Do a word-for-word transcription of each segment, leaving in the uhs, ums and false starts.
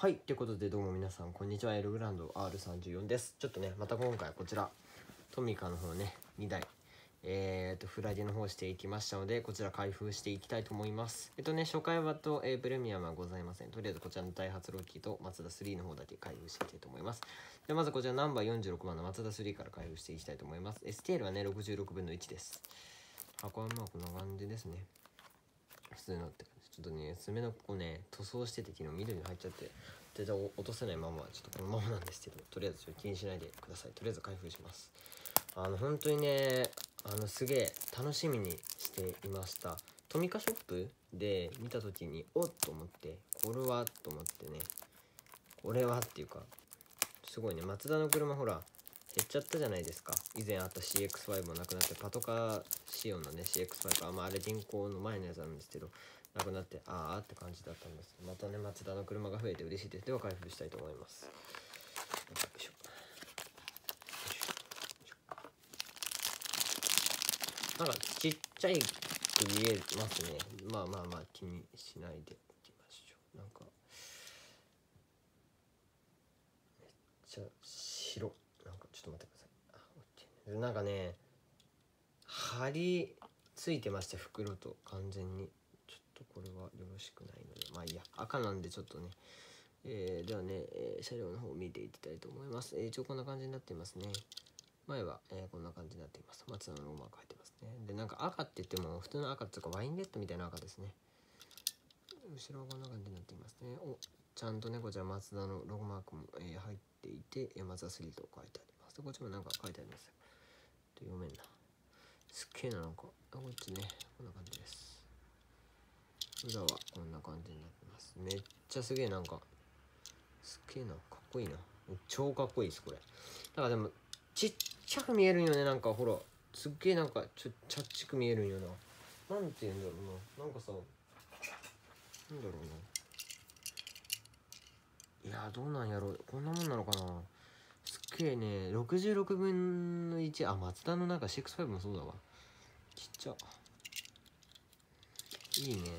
はい、ということでどうも皆さんこんにちは。エルグランド アールさんじゅうよん です。ちょっとねまた今回こちらトミカの方ねにだいえーとフラゲの方していきましたので、こちら開封していきたいと思います。えっとね初回はと、えー、プレミアムはございません。とりあえずこちらのダイハツロッキーとマツダスリーの方だけ開封していきたいと思います。でまずこちらナンバーよんじゅうろくばんのマツダスリーから開封していきたいと思います。スケールはねろくじゅうろくぶんのいちです。箱はまあこんな感じですね。普通のって感じ。ちょっとね爪のここね塗装してて昨日緑に入っちゃって全然落とせないままちょっとこのままなんですけど、とりあえずちょっと気にしないでください。とりあえず開封します。あの本当にねあのすげえ楽しみにしていました。トミカショップで見た時におっと思って、これはと思ってね、これはっていうかすごいね、マツダの車ほら減っちゃったじゃないですか。以前あった シーエックスファイブ もなくなってパトカー仕様のね シーエックスファイブ は、まあ、あれ現行の前のやつなんですけどなくなって、ああって感じだったんです。またねマツダの車が増えて嬉しいです。では開封したいと思います。よいしょ。なんかちっちゃいく見えますね。まあまあまあ気にしないでいきましょう。なんかめっちゃ白。なんかちょっと待ってください。あ、OK。なんかね貼りついてまして、袋と完全にちょっとこれはよろしくないので、まあいいや、赤なんでちょっとね、えー、ではね、えー、車両の方を見ていきたいと思います。えー、一応こんな感じになっていますね。前は、えー、こんな感じになっています。マツダのロゴマーク入ってますね。でなんか赤って言っても普通の赤っていうかワインレッドみたいな赤ですね。後ろはこんな感じになっていますね。お、ちゃんとねこちらマツダのロゴマークも、えー、入っていて、えー、マツダスリーと書いてあります。でこっちもなんか書いてありますよ。読めんな。すっげえな、なんかこっちねこんな感じです。裏はこんな感じになってます。めっちゃすげえ、なんかすっげえな、かっこいいな、超かっこいいです。これだからでもちっちゃく見えるんよね。なんかほらすっげえなんかちょちゃっちく見えるんよな。なんて言うんだろうな、なんかさ、なんだろうな、いやどうなんやろう、こんなもんなのかな。すっげえねろくじゅうろくぶんのいち、あマツダのなんか シーエックスファイブ もそうだわ。ちっちゃいいね、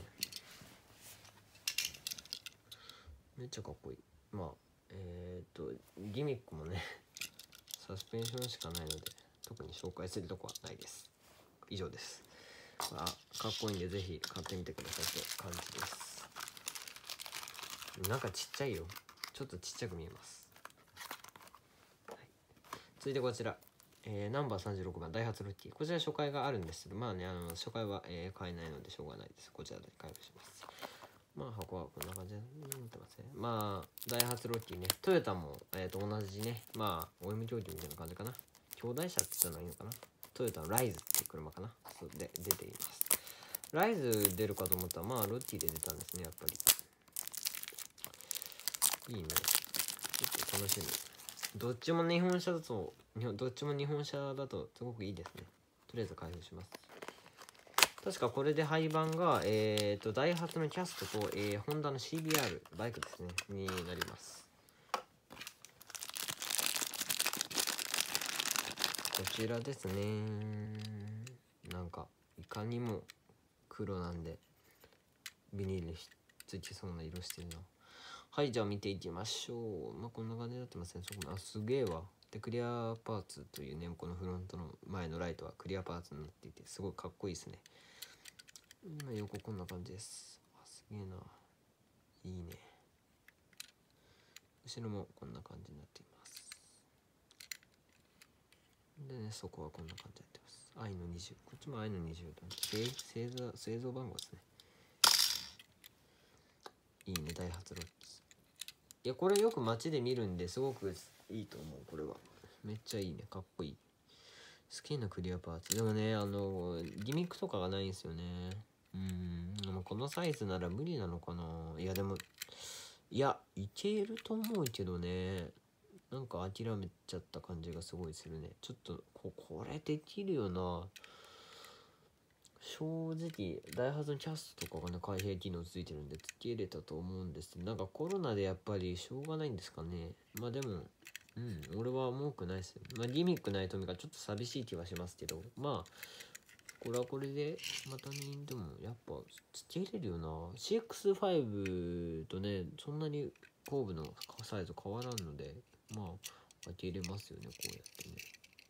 めっちゃかっこいい。まあえー、っとギミックもねサスペンションしかないので特に紹介するとこはないです。以上です。あ、かっこいいんでぜひ買ってみてくださいって感じです。なんかちっちゃいよ、ちょっとちっちゃく見えます。はい、続いてこちら、えー、ナンバーさんじゅうろくばんダイハツロッキー。こちら初回があるんですけど、まあねあの初回は、えー、買えないのでしょうがないです。こちらで開封します。まあ箱はこんな感じでなってますね。まあダイハツロッキーね、トヨタも、えー、と同じね、まあ オーエム 競技みたいな感じかな。兄弟車って言ったらいいのかな。トヨタのライズっていう車かな。そうで出ています。ライズ出るかと思ったらまあロッキーで出たんですね。やっぱりいいね、ちょっと楽しみ。どっちも日本車だと日本どっちも日本車だとすごくいいですね。とりあえず開封します。確かこれで廃盤が、えー、とダイハツのキャストと、えー、ホンダの シービーアール バイクですねになります。こちらですね。なんかいかにも黒なんでビニールについてそうな色してるな。はい、じゃあ見ていきましょう。まあこんな感じになってますね。そこあすげえわ。でクリアパーツというね、このフロントの前のライトはクリアパーツになっていてすごいかっこいいですね。今横こんな感じです。あすげえな、いいね。後ろもこんな感じになっています。でね、そこはこんな感じになってます。アイのにじゅう、こっちもアイのにじゅうと製製造製造番号ですね。いいね、ダイハツロッキー。いやこれよく街で見るんですごくいいと思う。これはめっちゃいいね、かっこいい。好きなクリアパーツでもね、あのギミックとかがないんですよね。うーん、でもこのサイズなら無理なのかな。いやでもいやいけると思うけどね、なんか諦めちゃった感じがすごいするね。ちょっと こ, これできるよな。正直ダイハツのキャストとかがね開閉機能ついてるんで付け入れたと思うんですけど、なんかコロナでやっぱりしょうがないんですかね。まあでもうん俺は文句ないですよ。まあギミックないとみがちょっと寂しい気はしますけど、まあこれはこれでまたね。でもやっぱ付け入れるよな。 シーエックスファイブ とねそんなに後部のサイズ変わらんので、まあ開けれますよね、こうやってね。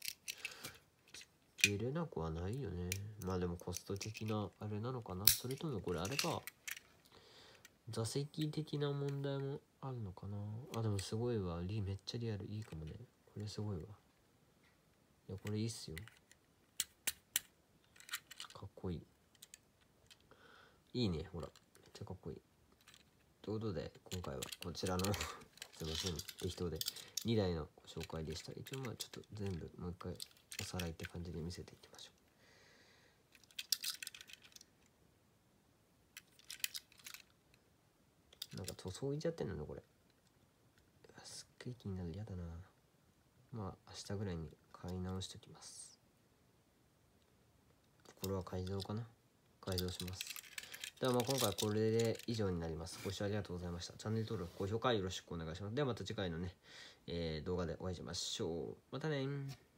開けれなくはないよね。まあでもコスト的なあれなのかな。それともこれあれか、座席的な問題もあるのかな。あ、でもすごいわ。リめっちゃリアル。いいかもね。これすごいわ。いや、これいいっすよ。かっこいい。いいね、ほら。めっちゃかっこいい。ということで、今回はこちらのすいません、適当でにだいのご紹介でした。一応まあちょっと全部もう一回おさらいって感じで見せていきましょう。なんか塗装いちゃってんのね、これ。すっげえ気になる。やだな。まあ明日ぐらいに買い直しておきます。これは改造かな。改造します。ではまあ今回はこれで以上になります。ご視聴ありがとうございました。チャンネル登録、高評価よろしくお願いします。ではまた次回のね、えー、動画でお会いしましょう。またねー。